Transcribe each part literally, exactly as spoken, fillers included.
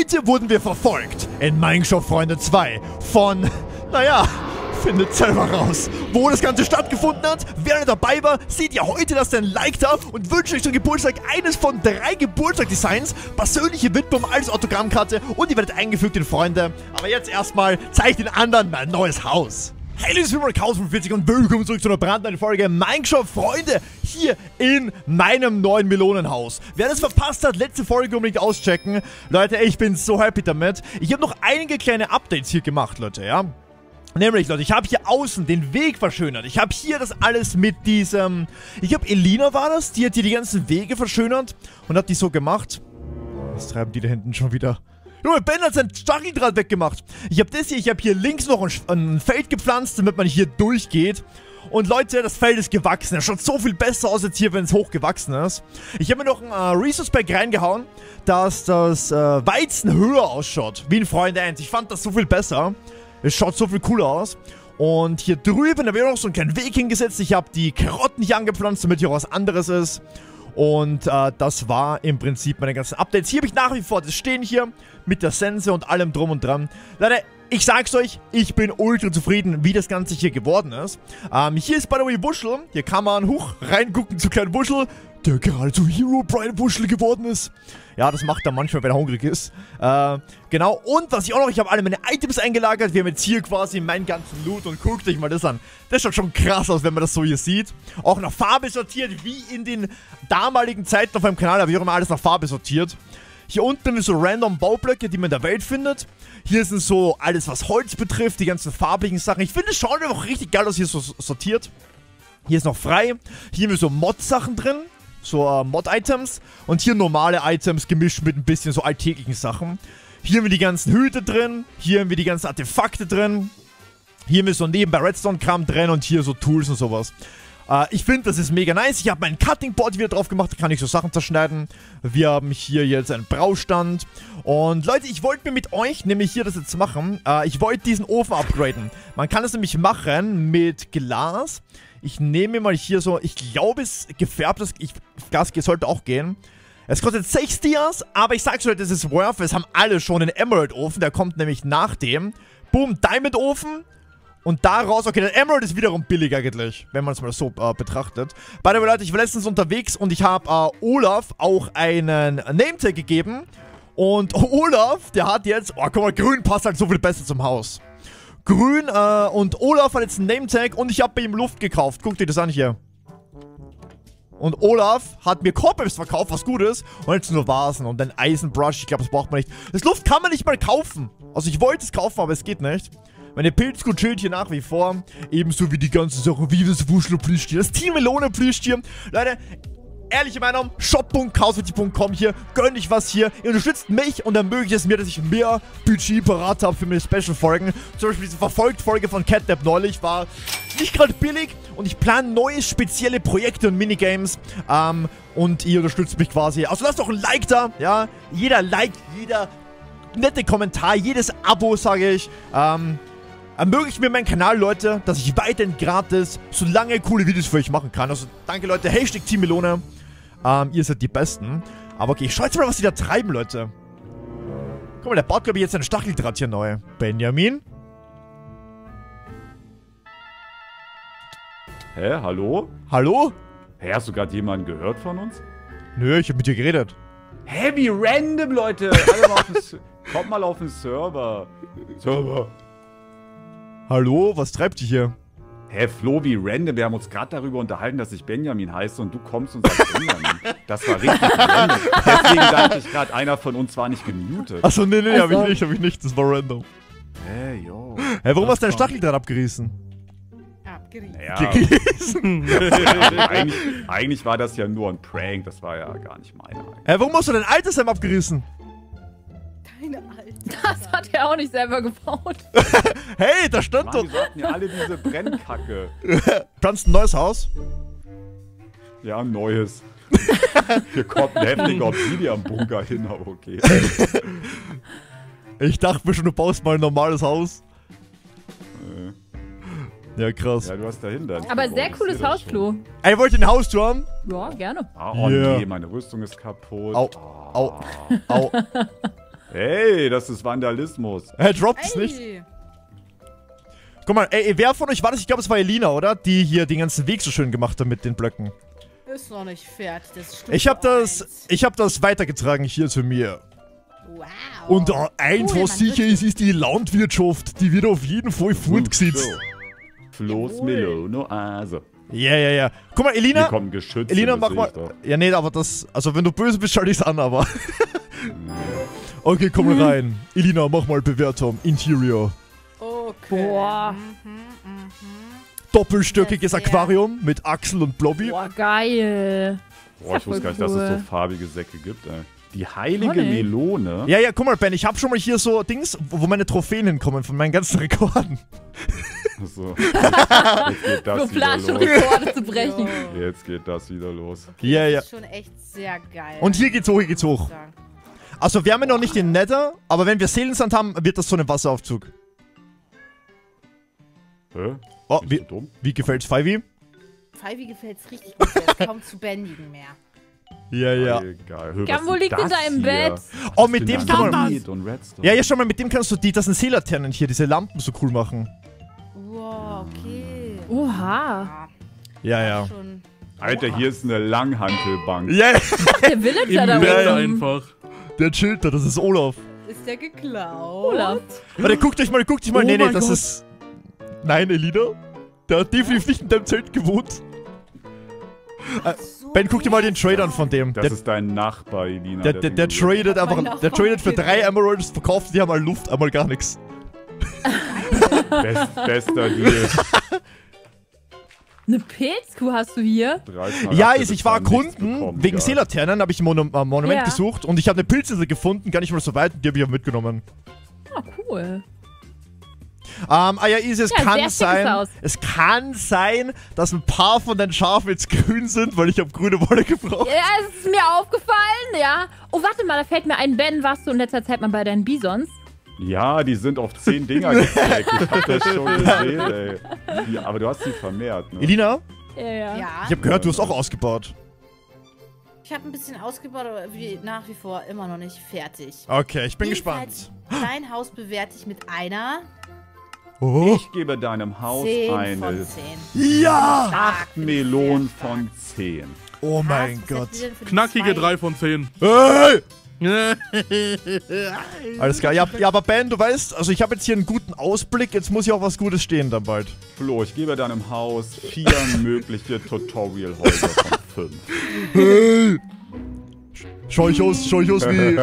Heute wurden wir verfolgt in Minecraft Freunde zwei von, naja, findet selber raus, wo das Ganze stattgefunden hat. Wer nicht dabei war, seht ihr heute, lasst ein Like da und wünscht euch zum Geburtstag eines von drei Geburtstagdesigns, persönliche Widmung als Autogrammkarte und ihr werdet eingefügt in Freunde. Aber jetzt erstmal zeigt den anderen mein neues Haus. Hey, das ist Chaos fünfundvierzig und willkommen zurück zu einer brandneuen Folge Minecraft Freunde hier in meinem neuen Melonenhaus. Wer das verpasst hat, letzte Folge unbedingt auschecken. Leute, ich bin so happy damit. Ich habe noch einige kleine Updates hier gemacht, Leute, ja. Nämlich, Leute, ich habe hier außen den Weg verschönert. Ich habe hier das alles mit diesem... Ich glaube, Elina war das, die hat hier die ganzen Wege verschönert und hat die so gemacht. Was treiben die da hinten schon wieder? Junge, Ben hat sein Stacheldraht weggemacht. Ich habe das hier, ich habe hier links noch ein, ein Feld gepflanzt, damit man hier durchgeht. Und Leute, das Feld ist gewachsen. Es schaut so viel besser aus jetzt hier, wenn es hochgewachsen ist. Ich habe mir noch ein äh, Resource Pack reingehauen, dass das äh, Weizen höher ausschaut, wie in Freunde eins. Ich fand das so viel besser. Es schaut so viel cooler aus. Und hier drüben, da habe ich noch so einen kleinen Weg hingesetzt. Ich habe die Karotten hier angepflanzt, damit hier auch was anderes ist. Und äh, das war im Prinzip meine ganzen Updates. Hier habe ich nach wie vor das Stehen hier mit der Sense und allem drum und dran. Leute, ich sag's euch, ich bin ultra zufrieden, wie das Ganze hier geworden ist. Ähm, hier ist by the way Wuschel. Hier kann man hoch reingucken zu kleinen Wuschel, der gerade zu Hero Brian Wuschel geworden ist. Ja, das macht er manchmal, wenn er hungrig ist. Äh, genau. Und was ich auch noch, ich habe alle meine Items eingelagert. Wir haben jetzt hier quasi meinen ganzen Loot und guckt euch mal das an. Das schaut schon krass aus, wenn man das so hier sieht. Auch nach Farbe sortiert, wie in den damaligen Zeiten auf meinem Kanal. Da habe ich auch immer alles nach Farbe sortiert. Hier unten sind so random Baublöcke, die man in der Welt findet. Hier sind so alles, was Holz betrifft, die ganzen farblichen Sachen. Ich finde, es schaut einfach richtig geil aus, hier so sortiert. Hier ist noch frei. Hier haben wir so Mod-Sachen drin. So äh, Mod-Items. Und hier normale Items gemischt mit ein bisschen so alltäglichen Sachen. Hier haben wir die ganzen Hüte drin. Hier haben wir die ganzen Artefakte drin. Hier haben wir so nebenbei Redstone-Kram drin und hier so Tools und sowas. Äh, ich finde, das ist mega nice. Ich habe meinen Cutting-Board wieder drauf gemacht. Da kann ich so Sachen zerschneiden. Wir haben hier jetzt einen Braustand. Und Leute, ich wollte mir mit euch nämlich hier das jetzt machen. Äh, ich wollte diesen Ofen upgraden. Man kann es nämlich machen mit Glas. Ich nehme mal hier so, ich glaube es gefärbtes ich, Gas sollte auch gehen. Es kostet sechs Dias, aber ich sag's euch, das ist worth. Es haben alle schon den Emerald Ofen, der kommt nämlich nach dem. Boom, Diamond Ofen. Und daraus, okay, der Emerald ist wiederum billig eigentlich, wenn man es mal so äh, betrachtet. By the way, Leute, ich war letztens unterwegs und ich habe äh, Olaf auch einen Nametag gegeben. Und Olaf, der hat jetzt, oh guck mal, grün passt halt so viel besser zum Haus. Grün, äh, und Olaf hat jetzt einen Nametag und ich habe bei ihm Luft gekauft. Guckt euch das an hier. Und Olaf hat mir Cobwebs verkauft, was gut ist. Und jetzt nur Vasen und ein Eisenbrush. Ich glaube, das braucht man nicht. Das Luft kann man nicht mal kaufen. Also ich wollte es kaufen, aber es geht nicht. Meine Pilzkuh chillt hier nach wie vor. Ebenso wie die ganzen Sachen, wie das Wuschler-Plüschtier, das Team Melone-Plüschtier. Leute, ehrliche Meinung, shop punkt chaos fünfundvierzig punkt com hier, gönn ich was hier, ihr unterstützt mich und ermöglicht es mir, dass ich mehr Budget parat habe für meine Special-Folgen. Zum Beispiel diese Verfolgt-Folge von Catnap neulich war nicht gerade billig und ich plane neue spezielle Projekte und Minigames, ähm, und ihr unterstützt mich quasi. Also lasst doch ein Like da, ja, jeder Like, jeder nette Kommentar, jedes Abo, sage ich, ähm, ermöglicht mir meinen Kanal, Leute, dass ich weiterhin gratis so lange coole Videos für euch machen kann. Also danke, Leute. Hashtag Team Melone. Ähm, ihr seid die Besten. Aber okay, schaut mal, was die da treiben, Leute. Guck mal, der baut, glaube ich, jetzt einen Stacheldraht hier neu. Benjamin? Hä, hallo? Hallo? Hä, hast du gerade jemanden gehört von uns? Nö, ich hab mit dir geredet. Hä, wie random, Leute. Alle mal auf den S- Kommt mal auf den Server. Server. Hallo, was treibt ihr hier? Hä, Flo, wie random. Wir haben uns gerade darüber unterhalten, dass ich Benjamin heiße und du kommst und sagst Benjamin. Das war richtig random. Deswegen dachte ich gerade, einer von uns war nicht gemutet. Achso, nee, nee, hab ich nicht, hab ich nicht. Das war random. Hä, yo. Hä, warum hast du deinen Stacheldraht abgerissen? Abgerissen. Ja, Gerissen? also eigentlich, eigentlich war das ja nur ein Prank. Das war ja gar nicht meine. Hä, warum hast du dein altes Heim abgerissen? Deine Alte. Das hat er auch nicht selber gebaut. Hey, da stand Mann, doch... die sagten ja alle diese Brennkacke. Planst ein neues Haus? Ja, ein neues. Hier kommt ein heftiger Obsidian-Bunker hin, aber okay. Ich dachte mir schon, du baust mal ein normales Haus. Äh. Ja, krass. Ja, du hast dahinter. Aber sehr cooles Haus, Flo. Ey, wollt ihr ein Haus haben? Ja, gerne. Ah, oh Yeah. nee, meine Rüstung ist kaputt. Au, au, au. Hey, das ist Vandalismus. Er droppt es nicht. Ey. Guck mal, ey, wer von euch war das? Ich glaube, es war Elina, oder? Die hier den ganzen Weg so schön gemacht hat mit den Blöcken. Ist noch nicht fertig. Das ist Ich habe Stufe das, eins. ich habe das weitergetragen hier zu mir. Wow. Und äh, eins, Cool, was man sicher wird- ist, ist die Landwirtschaft. Die wird auf jeden Fall fortgesetzt. Floß Jawohl. Melono, also. Ja, ja, ja. Guck mal, Hier Elina. kommen Geschütze. Elina, das mach sehe mal. ich doch. Ja, nee, aber das. Also, wenn du böse bist, schau ich's an, aber. Okay, komm rein. Elina, mach mal Bewertung. Interior. Okay. Boah. Mhm, mhm. Doppelstöckiges Sehr, sehr. Aquarium mit Axel und Blobby. Boah, geil. Boah, ich wusste gar nicht, dass es cool. so farbige Säcke gibt, ey. Die heilige Oh, nee. Melone. Ja, ja, guck mal, Ben, ich hab schon mal hier so Dings, wo wo meine Trophäen hinkommen von meinen ganzen Rekorden. So. Jetzt geht das Nur wieder Plan schon los. Rekorde zu brechen. Jo. Jetzt geht das wieder los. Ja, ja. Das ist schon echt sehr geil. Und hier geht's hoch, hier geht's muss ich hoch. sagen. Also, wir haben ja noch nicht den Nether, aber wenn wir Seelensand haben, wird das so ein Wasseraufzug. Hä? Oh, Bist wie, du dumm? wie gefällt's Fivi? Fivi gefällt's richtig gut. Der ist kaum zu bändigen mehr. Ja, ja. Egal. Hör, Ja, was wo ist liegt in das deinem hier? Bett? Oh, mit dem kann man. Dynamit und Redstone. Ja, ja, schau mal, mit dem kannst du die, das sind Seelaternen hier, diese Lampen so cool machen. Wow, okay. Oha. Ja, ja. Schon. Alter, hier ist eine Langhantelbank. Ja, Der Villager da Im Bett ja. oben. einfach. der chillt da, das ist Olaf. Ist der geklaut? Olaf. Warte, guckt euch mal, guckt euch mal. Oh nee, nee, mein das Gott. ist. Nein, Elina. Der hat definitiv nicht in deinem Zelt gewohnt. Äh, So Ben, guck dir mal den besser. Trade an von dem. Das Der, ist dein Nachbar, Elina. der, der, den der du- tradet Mein einfach. Der Nachbar tradet für kennt drei den. Emeralds, verkauft die einmal Luft, einmal gar nichts. Best, bester Deal. Eine Pilzkuh hast du hier? dreizehn Ja, Ratte ist, ich war bisher nichts erkunden, bekommen, wegen ja. Seelaternen habe ich ein Monu äh, Monument Ja. gesucht und ich habe eine Pilzinsel gefunden, gar nicht mal so weit, die habe ich auch mitgenommen. Ah, cool. Ähm, ah ja, Easy, es Ja, sehr kann schickes sein, Haus. es kann sein, dass ein paar von den Schafen jetzt grün sind, weil ich habe grüne Wolle gebraucht. Ja, es ist mir aufgefallen, ja. Oh, warte mal, da fällt mir ein, Ben, warst du in letzter Zeit mal bei deinen Bisons? Ja, die sind auf zehn Dinger gesteckt. Ich hab das schon gesehen, ey. Ja, aber du hast sie vermehrt, ne? Elina, Ja, ja. Ja. ich habe gehört, du hast auch ausgebaut. Ich habe ein bisschen ausgebaut, aber wie, nach wie vor immer noch nicht fertig. Okay, ich bin Jedenfalls, gespannt. Dein Haus bewerte ich mit einer Oh. Ich gebe deinem Haus zehn von eine zehn. Ja! acht Melonen von zehn. Oh mein Was Gott. ist denn für die Knackige zwei? drei von zehn. Hey! Alles klar. Ja, ja, aber Ben, du weißt, also ich habe jetzt hier einen guten Ausblick, jetzt muss ja auch was Gutes stehen dann bald. Flo, ich gebe deinem Haus vier mögliche Tutorial-Häuser von fünf. Hey! Schau ich aus, schau ich aus wie...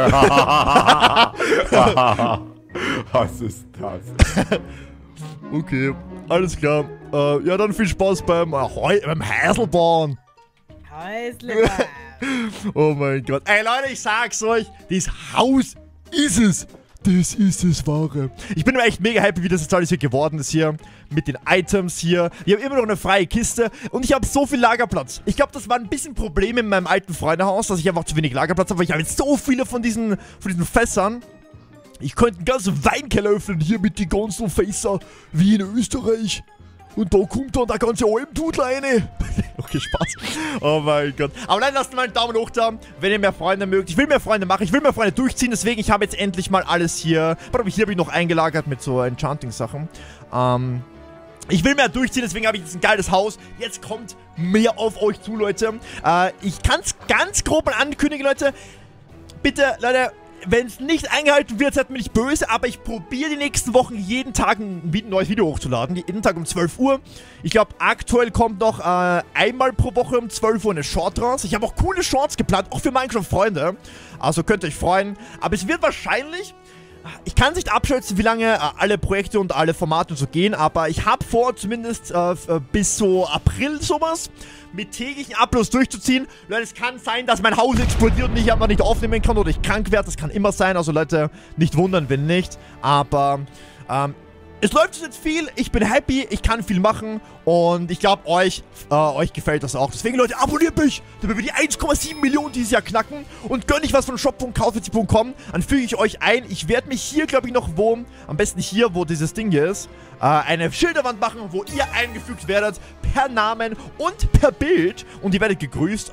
Was ist das? Okay, alles klar. Äh, ja, dann viel Spaß beim, äh, Heu beim Häuselbauen. Häusle. Oh mein Gott. Ey Leute, ich sag's euch, das Haus ist es. Das ist das Wahre. Ich bin aber echt mega happy, wie das jetzt alles hier geworden ist hier. Mit den Items hier. Wir haben immer noch eine freie Kiste. Und ich habe so viel Lagerplatz. Ich glaube, das war ein bisschen ein Problem in meinem alten Freundehaus, dass ich einfach zu wenig Lagerplatz habe. Aber ich habe jetzt so viele von diesen, von diesen Fässern. Ich könnte einen ganzen Weinkeller öffnen hier mit den ganzen Fässer, wie in Österreich. Und da kommt dann der ganze Almdudel rein. Okay, Spaß. Oh mein Gott. Aber dann lasst mal einen Daumen hoch da, wenn ihr mehr Freunde mögt. Ich will mehr Freunde machen, ich will mehr Freunde durchziehen. Deswegen, ich habe jetzt endlich mal alles hier. Warte, hier habe ich noch eingelagert mit so Enchanting-Sachen. Ähm... Ich will mehr durchziehen, deswegen habe ich jetzt ein geiles Haus. Jetzt kommt mehr auf euch zu, Leute. Äh, ich kann es ganz grob mal ankündigen, Leute. Bitte, Leute, wenn es nicht eingehalten wird, seid mir nicht böse, aber ich probiere die nächsten Wochen jeden Tag ein, ein neues Video hochzuladen. Jeden Tag um zwölf Uhr. Ich glaube, aktuell kommt noch äh, einmal pro Woche um zwölf Uhr eine Short raus. Ich habe auch coole Shorts geplant, auch für Minecraft-Freunde. Also könnt ihr euch freuen. Aber es wird wahrscheinlich... Ich kann nicht abschätzen, wie lange äh, alle Projekte und alle Formate so gehen, aber ich habe vor, zumindest äh, f- äh, bis so April sowas, mit täglichen Uploads durchzuziehen. Leute, es kann sein, dass mein Haus explodiert und ich einfach nicht aufnehmen kann oder ich krank werde. Das kann immer sein, also Leute, nicht wundern, wenn nicht. Aber, ähm, es läuft jetzt viel, ich bin happy, ich kann viel machen und ich glaube, euch, äh, euch gefällt das auch. Deswegen, Leute, abonniert mich, damit wir die eins Komma sieben Millionen dieses Jahr knacken und gönnt ich was von shop punkt kaufwitzi punkt com, dann füge ich euch ein. Ich werde mich hier, glaube ich, noch wo, am besten hier, wo dieses Ding hier ist, äh, eine Schilderwand machen, wo ihr eingefügt werdet, per Namen und per Bild und ihr werdet gegrüßt. Also,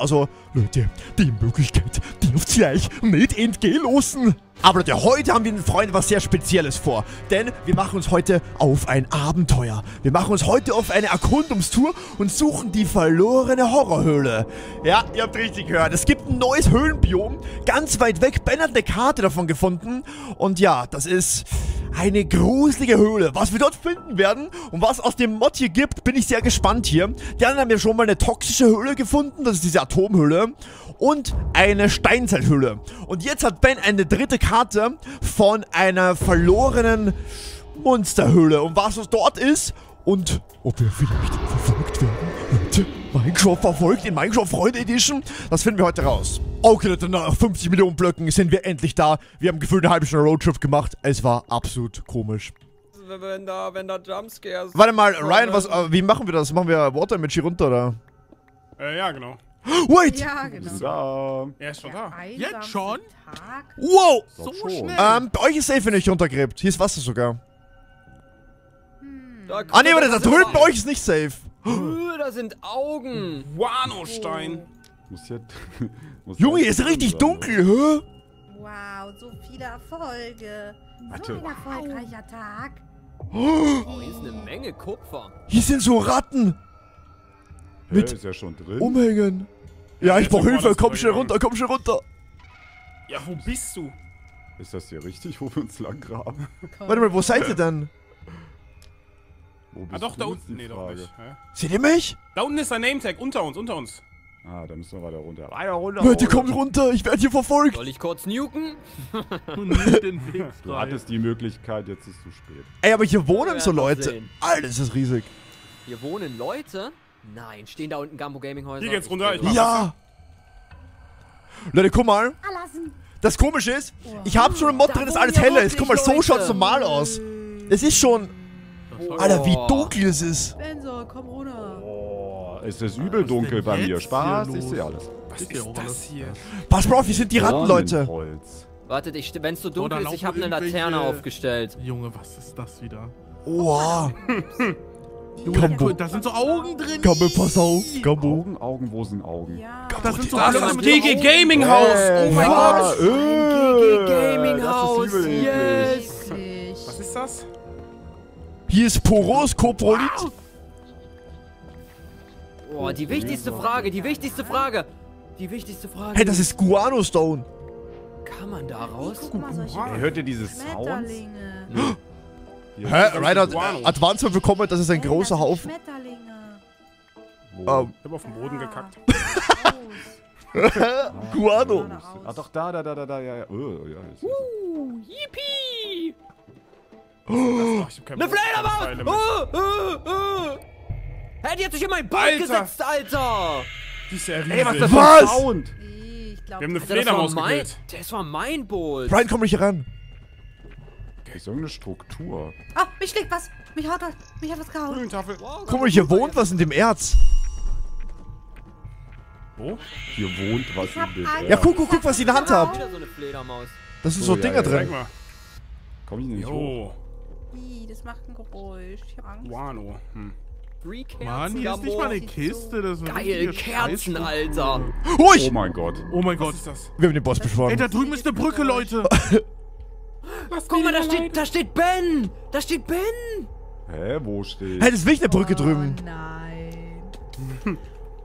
Leute, die Möglichkeit, die auf gleich nicht entgehen lassen. Aber Leute, heute haben wir den Freunden was sehr Spezielles vor. Denn wir machen uns heute auf ein Abenteuer. Wir machen uns heute auf eine Erkundungstour und suchen die verlorene Horrorhöhle. Ja, ihr habt richtig gehört. Es gibt ein neues Höhlenbiom. Ganz weit weg. Ben hat eine Karte davon gefunden. Und ja, das ist eine gruselige Höhle. Was wir dort finden werden und was aus dem Mod hier gibt, bin ich sehr gespannt hier. Die anderen haben ja schon mal eine toxische Höhle gefunden. Das ist diese Atomhöhle. Und eine Steinzeithöhle. Und jetzt hat Ben eine dritte Karte von einer verlorenen Monsterhöhle. Und was es dort ist und ob wir vielleicht verfolgt werden. Leute, Minecraft verfolgt in Minecraft Freunde Edition. Das finden wir heute raus. Okay, Leute, nach fünfzig Millionen Blöcken sind wir endlich da. Wir haben gefühlt eine halbe Stunde Roadtrip gemacht. Es war absolut komisch. Wenn da, wenn da Jumpscares... Warte mal, Ryan, was, äh, wie machen wir das? Machen wir Water Image hier runter, oder? Äh, ja, genau. Wait! Ja, genau. Da. Er ist schon da. Jetzt schon? Tag. Wow! Doch So schon. schnell. Ähm, bei euch ist safe, wenn ihr euch runtergräbt. Hier ist Wasser sogar. Da, Ah, nee, warte, da sind drüben bei Augen. euch ist nicht safe. Äh, Da sind Augen. Wanostein. Muss hier. muss Junge, hier hier ist richtig sein, dunkel, hä? Wow, so viele Erfolge. Warte. So ein erfolgreicher Tag. Oh, hier ist eine Menge Kupfer. Hier sind so Ratten. Hä, Mit ist ja schon drin. Umhängen. Ja, ich jetzt brauch sind wir Hilfe. alles Komm schnell rübergegangen. runter, komm schnell runter. Ja, wo bist du? Ist das hier richtig, wo wir uns lang graben? Warte mal, wo seid ihr denn? Wo bist Ah, doch, du, da ist unten. die Nee, doch Frage. nicht. Hä? Seht ihr mich? Da unten ist ein Nametag. Unter uns, unter uns. Ah, da müssen wir weiter runter. Weiter runter. Leute, runter. kommt runter. Ich werde hier verfolgt. Soll ich kurz nuken? Und nicht den Weg Du frei. hattest die Möglichkeit, jetzt ist zu spät. Ey, aber hier wohnen Wir so werden noch Leute. sehen. Alter, ist das riesig. Hier wohnen Leute? Nein, stehen da unten Gambo Gaming Häuser? Hier geht's Ich runter, will- ich mach- Ja. Leute, guck mal. Verlassen. Das Komische ist, ich habe schon einen Mod Da drin, dass wohnen alles ja heller ist. Guck mal, wirklich so Leute. schaut's normal aus. Es ist schon... Alter, wie dunkel es ist. Benzo, komm runter. Oh, es ist übel Was ist dunkel denn bei mir. jetzt Spaß, hier ich los? sehe alles. Was Ist ja ist auch das alles- hier? Pass mal auf, hier sind die Ratten, Leute. Dornenholz. Wartet, ich, wenn es so Oh, dunkel da ist, ich laufen habe eine Laterne irgendwelche- aufgestellt. Junge, was ist das wieder? Oha. Junge, da sind so Augen drin. Gambo, pass auf. Gambo. Augen, Augen, wo sind Augen? Ja. Das sind so Das ist alle das mit G G Augen. Gaming Haus. Oh mein ja, Gott. äh, Gaming das Haus, ist übel eklig. yes. Eklig. Was ist das? Hier ist Poros Koprolit. Boah, die wichtigste Frage, die wichtigste Frage. Die wichtigste Frage. Hey, das ist Guano Stone. Kann man daraus? Guck mal, solche Ey, hört ihr diese Sounds? Schmetterlinge. Hier. Hä? Ryder, Guano. Advance haben bekommen, das ist ein Ey, großer das sind Haufen. Schmetterlinge. Wo? Ähm, Ich hab auf den Boden gekackt. Aus. Guano. Ah, doch, da, da, da, da, da, ja, ja. Oh, ja ist, ist. Uh, yippie! Oh, ich hab keinen Eine Bock auf Fledermaus! Pfeile mit. Uh, uh, uh. Hey, die hat sich in mein Boot Alter. gesetzt, Alter! Die ist ja riesig. Ey, was ist das Was? für ein Sound? Ich glaub, Wir haben eine Alter, das war Fledermaus mein, gekillt. das war mein Boot. Brian, komm nicht hier ran. Das ist irgendeine Struktur. Ah, mich schlägt was. Mich haut was. Mich hat was gehauen. Höhlentafel. Guck mal, hier wohnt was in dem Erz. Wo? Hier wohnt was Ich hab in dem ein- Ja, Erz. guck, guck, guck, was ich in der Hand hab. Wieder so eine Fledermaus. Das sind Oh, so ja, Dinger ja, Zeig drin. mal. Komm ich nicht hoch? Jo. Ih, das macht ein Geräusch. Ich hab Angst. Guano. Hm. Three Kerzen, Mann, hier ist Gambo. nicht mal eine Kiste. Das ist eine Geil, richtige Kerzen, Scheiße. Alter. Ruhig! Oh mein Gott. Oh mein Was Gott. ist das? Wir haben den Boss Ey, beschworen. da drüben ist eine Brücke, Leute. Guck mal, da steht, da steht Ben! Da steht Ben! Hä, wo steht? Hey, das ist wirklich eine Brücke Oh drüben. nein.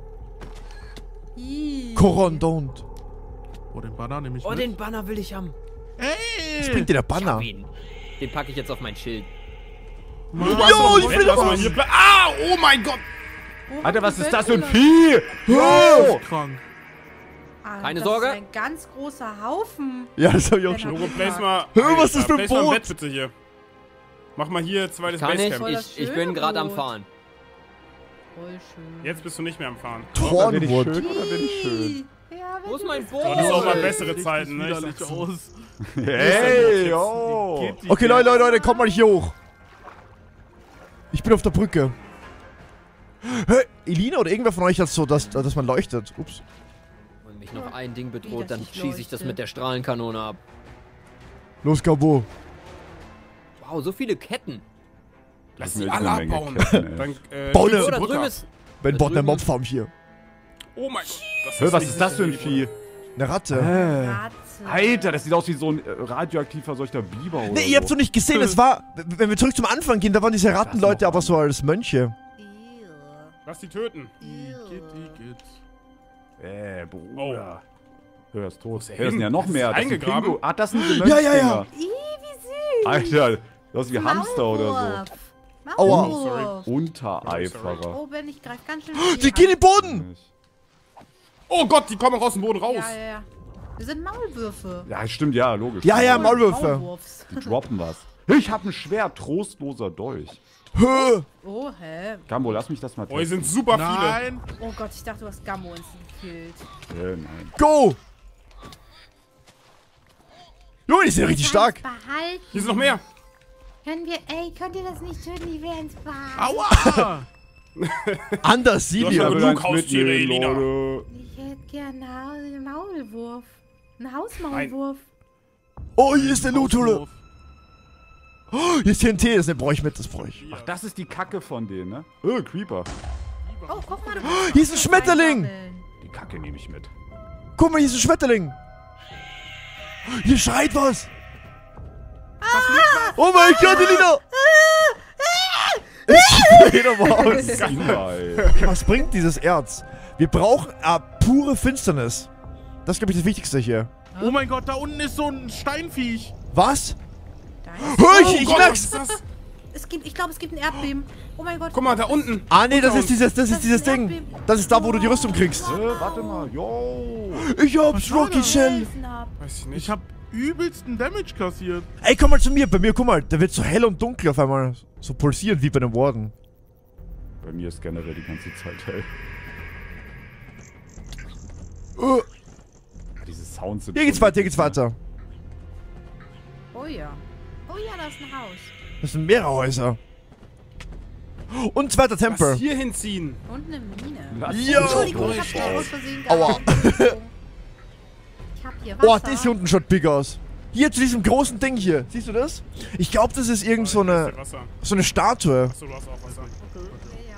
Ih. Coron, don't. Oh, den Banner nehme ich Oh, mit. den Banner will ich haben. Was bringt dir der Ich Banner? hab ihn. Den packe ich jetzt auf mein Schild. Jo, ich will Was doch man was! hier bleibt. Ah, oh mein Gott. Wo Alter, hat was die ist Ben das für ein gelassen? Vieh? Oh! Krank. Ah, Keine das Sorge. Ist ein ganz großer Haufen. Ja, das hab ich auch Ben schon. hat- Logo, place mal. Hör, was ist das für ein Place mal Boot? Bett bitte hier. Mach mal hier zweites Kann ich? Basecamp. Voll das Ich, ich bin schöne gerade am Boot. Fahren. Voll schön. Jetzt bist du nicht mehr am Fahren. Oder bin ich Tornwood. schön oder bin ich schön? Ja, wenn Wo ist du mein das- Boot? Aber das ist auch mal Oh, bessere Richtig Zeiten, ne? Ich widerlich sag's. aus. Hey, yo. Geht die Okay, Leute, Leute, Leute, komm mal hier hoch. Ich bin auf der Brücke. Hä, Elina oder irgendwer von euch hat so, dass, dass man leuchtet. Ups. Wenn mich noch ein Ding Wie, bedroht, dass dann ich schieße ich das leuchte. mit der Strahlenkanone ab. Los, Gabo. Wow, so viele Ketten. Lass Das sie sind alle eine Menge abbauen. Ketten, ey. Dann, äh, Bau stützt ne- die Oh, da Brücke drüben ab. ist... Ben Da baut eine drüben- Mobfarm hier. Oh mein Gott. Das Hör, was nicht ist das für ein Vieh? Eine Ratte. Ratze. Alter, das sieht aus wie so ein äh, radioaktiv verseuchter Biber oder Nee, ihr habt so. so nicht gesehen, es war, wenn wir zurück zum Anfang gehen, da waren diese Rattenleute aber so als Mönche. Ew. Lass die töten. Igitt, igitt. Äh, Bruder. Hör, ist tot. ist er Hey, das sind hin? ja noch Ist mehr. er Das sind eingegraben? Pingu- Ah, das sind diese Ja, ja, ja. Mönchsdinger. Ih, wie süß. Alter, das ist wie Hamster oder Maulwurf. Aua. Maulwurf. so. Untereiferer. Oh, Ben, ich greif ganz schön Die gehen in den Boden! Oh Gott, die kommen auch aus dem Boden raus. Ja, ja, ja. Wir sind Maulwürfe. Ja, stimmt, ja, logisch. Ja, ja, Maulwürfe. Maulwurfs. Die droppen was. Ich hab ein Schwert, trostloser Dolch. Hö. Oh, hä? Gambo, lass mich das mal Oh, hier testen. sind super viele. Nein! Oh Gott, ich dachte, du hast Gammo instant gekillt. Äh, nein. Go! Junge, die sind richtig stark. Behalten. Hier sind noch mehr. Können wir, ey, könnt ihr das nicht töten? Die wären ins Bad. Aua! Anders Du hast Silvio. ja will genug eins Haustiere, mitnehmen, Elina. Leute. Ich hätte gerne einen Maulwurf. Einen Hausmaulwurf. Oh, hier ist der Loot-Hole. Oh, hier ist T N T, das brauche ich mit, das brauche ich. Ach, das ist die Kacke von denen, ne? Oh, Creeper. Oh, guck mal. Du Hier ist ein Schmetterling. Die Kacke nehme ich mit. Guck mal, hier ist ein Schmetterling. Hier schreit was. Oh mein Gott, Elina. Ich geh doch mal aus. Simba, ey. Was bringt dieses Erz? Wir brauchen äh, pure Finsternis. Das ist, glaube ich, das Wichtigste hier. Oh mein Gott, da unten ist so ein Steinviech. Was? Da ist Hör ich, Oh ich Gott, merk's. was ist das? Es gibt, ich glaube, es gibt ein Erdbeben. Oh mein Gott. Guck mal, da unten. Ah, nee, das Unter ist dieses, das ist dieses Ding. Das ist da, wo du die Rüstung kriegst. Äh, warte mal. Yo. Ich hab's, Rocky Shell. Eisen ab. Weiß ich nicht. Ich hab übelsten Damage kassiert. Ey, komm mal zu mir. Bei mir, guck mal, da wird so hell und dunkel auf einmal. So pulsierend wie bei einem Warden. Bei mir ist generell die ganze Zeit hell. Uh, Diese Sounds sind hier geht's schon- weiter, hier geht's weiter. Oh ja. Oh ja, da ist ein Haus. Das sind mehrere Häuser. Und zweiter Was Tempel. hier hinziehen. Und eine Mine. Lass Ja. uns Entschuldigung, ich doch hab schnell aus Versehen Aua. gehalten. Ich hab hier Wasser. Oh, das hier unten schaut big aus. Hier zu diesem großen Ding hier. Siehst du das? Ich glaube, das ist irgend so eine, Wasser. so eine Statue. Achso, du hast auch Wasser. Ja,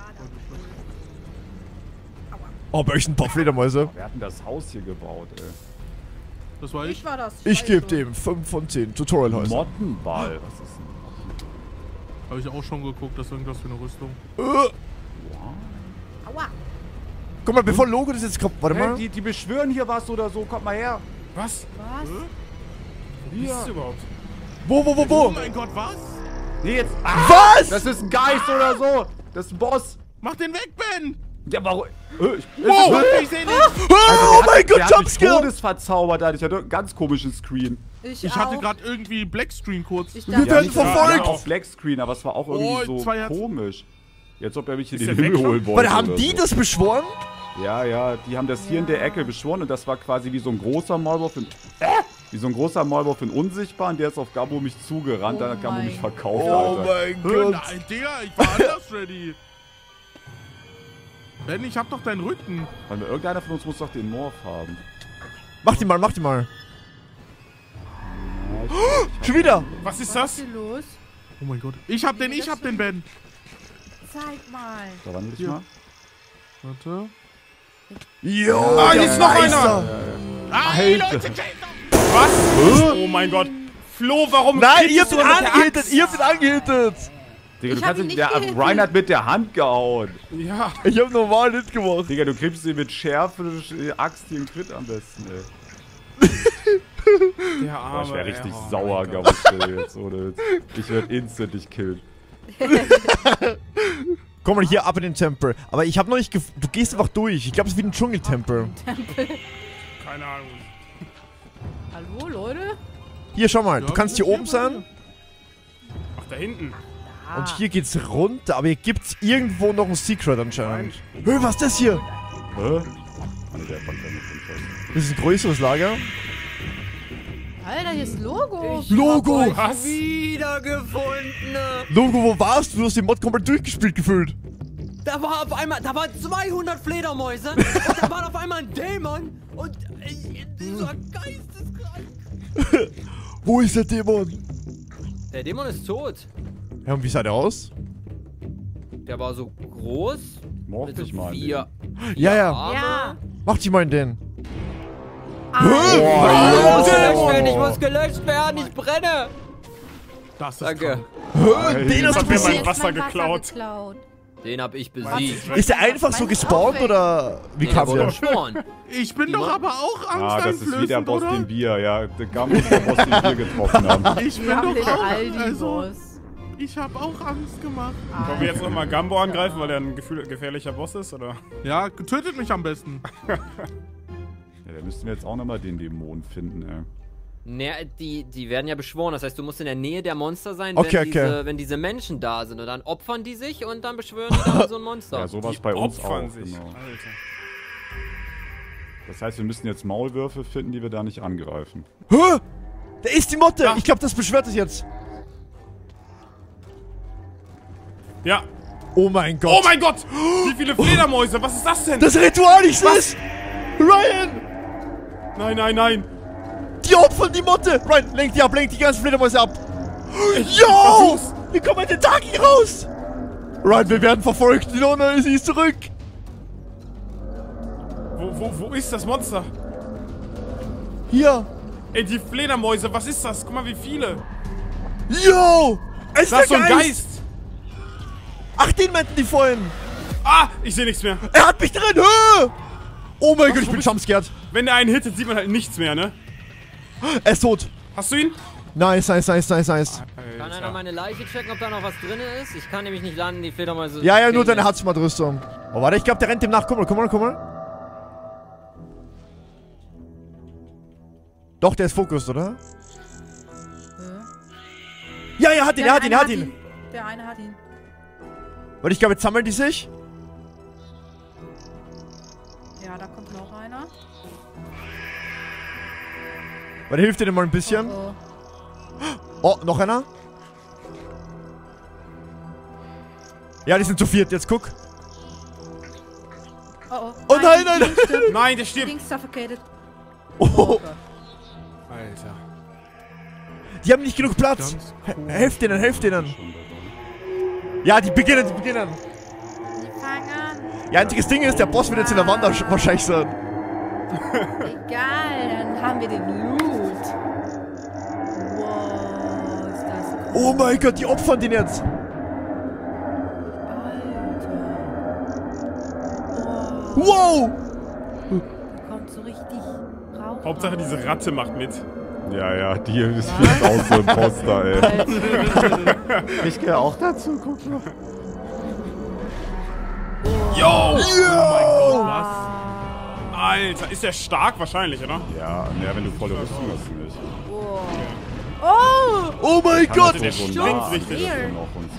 da. Oh, bei euch ein paar Fledermäuse. Wir hatten das Haus hier gebaut, ey. Das war ich. Ich war das. Ich weiß gebe schon. dem fünf von zehn Tutorial-Häuser. Mottenball. Was ist denn? Habe ich auch schon geguckt, das ist irgendwas für eine Rüstung. Äh, Aua. guck mal, bevor Logo das jetzt kommt. Warte Hey, mal. die, die beschwören hier was oder so. Kommt mal her. Was? Was? Wie ist das überhaupt? Wo, wo, wo, Oh wo? mein Gott, was? Nee, jetzt. Ah, Was? das ist ein Geist oder so. Das ist ein Boss. Mach den weg, Ben! Ja, warum? Äh, ich, Wow! Ich seh nicht! Oh mein Gott, der hat mich Jumpscare! todesverzaubert, Alter. Ich hatte einen ganz komischen Screen. Ich, Ich hatte auch. gerade irgendwie Blackscreen kurz. Ich Wir dachte, werden ich- verfolgt. Ja, auch Blackscreen, aber es war auch irgendwie Oh, so zwei Herzen. komisch. Jetzt, ob er mich in Ist den der Himmel weg schon? holen wollte. Warte, haben oder die so. das beschworen? Ja, ja, die haben das hier in der Ecke beschworen und das war quasi wie so ein großer Maulwurf in. Äh, wie so ein großer Maulwurf in Unsichtbar und der ist auf Gabo mich zugerannt, Oh dann hat Gabo mein mich verkauft, Oh Alter. mein Hör, Gott. nein, Digga, ich war anders ready. Ben, ich hab doch deinen Rücken. Weil irgendeiner von uns muss doch den Morph haben. Mach die mal, mach die mal. Schon wieder. Was ist Was das? ist hier los? Oh mein Gott. Ich hab den, ich hab den, Ben. Zeig mal. Da wandel ich Hier. mal. Warte. Jo, Ah, hier der ist noch Meister. einer. Ah, Alter. Leute, Jason! Was? Oh mein Gott. Flo, warum Nein, kriegst ihr habt du ihn mit der angehittet, Axt? ihr habt ihn angehittet. Digga, du Ich hab kannst ihn nicht. nicht Der gehittet. Ryan hat mit der Hand gehauen. Ja. Ich hab normal nicht gemacht. Digga, du kriegst ihn mit Schärfe, äh, Axt hier im Crit am besten, ey. Der Boah, Arme. ich wäre richtig ey. Oh sauer, mein Gabo, stell jetzt, ohne Witz. Ich werd instant dich killen. Komm mal hier ab in den Tempel. Aber ich hab noch nicht gef... Du gehst einfach durch. Ich glaube, es ist wie ein Dschungeltempel. Keine Ahnung. Hallo, Leute? Hier, schau mal. Ja, Du kannst hier gut, oben hier sein. Ach, da hinten. Ah. Und hier geht's runter. Aber hier gibt's irgendwo noch ein Secret anscheinend. Hö, was ist das hier? Hä? Ah, nee, der fand keine fünf. Das ist ein größeres Lager. Alter, hier ist ein Logo. Logo! Was? Wiedergefunden. Logo, wo warst du? Du hast den Mod komplett durchgespielt gefühlt. Da war auf einmal, da waren zweihundert Fledermäuse und da war auf einmal ein Dämon und äh, dieser geisteskrank. Wo ist der Dämon? Der Dämon ist tot. Ja, und wie sah der aus? Der war so groß. Morph Mit so dich mal. vier Ja, ja. Arme. Ja. Mach die mal in den. Ich muss gelöscht werden, ich muss gelöscht werden, ich brenne. Das ist Danke. Hä? Den hast du hat mir besiegt. mein Wasser geklaut. Den hab ich besiegt. Ist der einfach so gespawnt oder wie Nee, der kam wurde der? beschworen. Ich bin doch aber auch Ah, das ist wie der angsteinflößend, Boss, oder? den wir, ja. Der Gambo ist der Boss, den wir getroffen haben. Ich bin Wir haben doch den auch, Aldi also, Boss. ich hab auch Angst gemacht. Wollen wir jetzt nochmal Gambo angreifen, weil er ein gefühl gefährlicher Boss ist, oder? Ja, tötet mich am besten. Ja, da müssten wir jetzt auch nochmal den Dämon finden, ey. Ne, die, die werden ja beschworen. Das heißt, du musst in der Nähe der Monster sein, Okay, wenn, okay. Diese, wenn diese Menschen da sind. Und dann opfern die sich und dann beschwören die dann so ein Monster. Ja, sowas Die bei uns opfern auch, sich. genau. Alter. Das heißt, wir müssen jetzt Maulwürfe finden, die wir da nicht angreifen. Hä? Da ist die Motte. Ja. Ich glaube, das beschwört sich jetzt. Ja. Oh mein Gott. Oh mein Gott! Wie viele Fledermäuse? Was ist das denn? Das Ritual, ich seh's. Ryan. Nein, nein, nein. Die opfern die Motte! Ryan, lenk die ab, lenk die ganzen Fledermäuse ab! Ich Yo! versuch's. Wir kommen mit den Taki raus! Ryan, wir werden verfolgt! Oh nein, sie ist zurück! Wo, wo, wo ist das Monster? Hier! Ey, die Fledermäuse, was ist das? Guck mal, wie viele. Yo! Es ist Das ist so der ein Geist. Geist. Ach, den meinten die vorhin! Ah, ich sehe nichts mehr. Er hat mich drin! Hö! Oh mein Gott, ich wo bin bist- jumpscared! Wenn der einen hittet, sieht man halt nichts mehr, ne? Er ist tot! Hast du ihn? Nice, nice, nice, nice, nice. Kann einer meine Leiche checken, ob da noch was drin ist? Ich kann nämlich nicht landen, die Fledermäuse. Ja, ja, nur stehen deine nicht. Hazmat-Rüstung. Oh, warte, ich glaube, der rennt dem nach. Guck mal, guck mal, guck mal. Doch, der ist fokussiert, oder? Ja, er hat ihn, er hat ihn, er hat ihn. Der eine hat ihn. Warte, ich glaube, jetzt sammeln die sich. Ja, da kommt noch einer. Warte, hilft dir denn mal ein bisschen. Oh, Oh, noch einer. Ja, die sind zu viert, jetzt guck. oh. Oh, Oh nein, nein, nein. Nein, der stirbt. Ding suffocated. Oh, Alter. die haben nicht genug Platz. Ganz H cool. helft denen, helft denen. Ja, die beginnen, die beginnen. Die fangen an. Ja, einziges Ding ist, der Boss wird jetzt in der Wand wahrsch- wahrscheinlich sein. Egal, dann haben wir den Loot. Wow, ist das cool. Oh mein Gott, die opfern den jetzt. Alter. Wow. Kommt so richtig Rauch. Hauptsache, diese Ratte macht mit. Ja, ja, die ist jetzt auch so ein Poster, ey. Ich gehe auch dazu, guck mal. Yo! Was? Alter, ist der stark wahrscheinlich, oder? Ja, naja, wenn du volle Rüstung hast, nicht. Oh! Oh mein Kann Gott. das der so springt nah richtig. ist noch und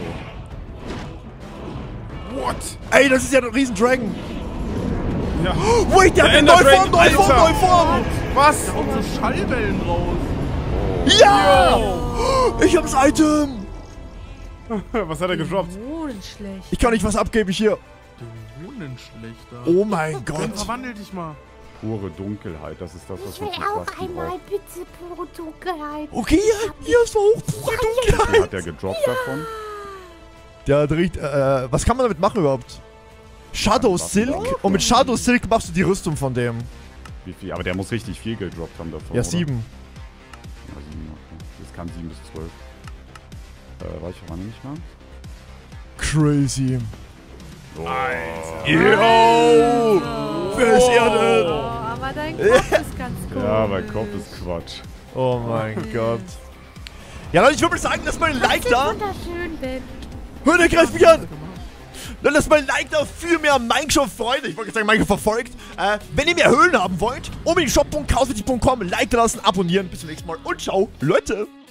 so. What? Ey, das ist ja ein riesen Dragon. Ja. Wait, der hat Der eine neue Ender Form, Dragon, neue Form, Alter. neue Form. Was? Und so Schallwellen raus. Ja. Ich hab das Item. Was hat er gedroppt? Bodenschlecht. Ich kann nicht was abgeben hier. Dämonenschlechter. Oh mein Dann Gott. verwandel dich mal. Pure Dunkelheit, das ist das, was Ich wir will zum auch Schlachten einmal brauchen. bitte pure Dunkelheit. Okay, ja, hier ist auch pure Dunkelheit. Hat der gedroppt davon? Der hat richtig, äh, was kann man damit machen überhaupt? Shadow Silk. Und mit Shadow Silk machst du die Rüstung von dem. Wie viel? Aber der muss richtig viel gedroppt haben davon, Ja, oder? sieben. Ja, sieben, okay. Das kann sieben bis zwölf. Äh, war ich verwandle mich mal? Crazy. Oh. Yo! Wer ist er denn? Oh, aber dein Kopf ist ganz cool. Ja, mein Kopf ist Quatsch. Oh mein Gott. Ja, Leute, ich würde mal sagen, lasst mal ein Like da. Wunderschön, Ben. Hör, der greift mich an. Dann lasst mal ein Like da für mehr Minecraft-Freunde. Ich wollte sagen, Minecraft verfolgt. Äh, wenn ihr mehr Höhlen haben wollt, unbedingt shop punkt chaos punkt com, Like da lassen, abonnieren. Bis zum nächsten Mal und ciao, Leute.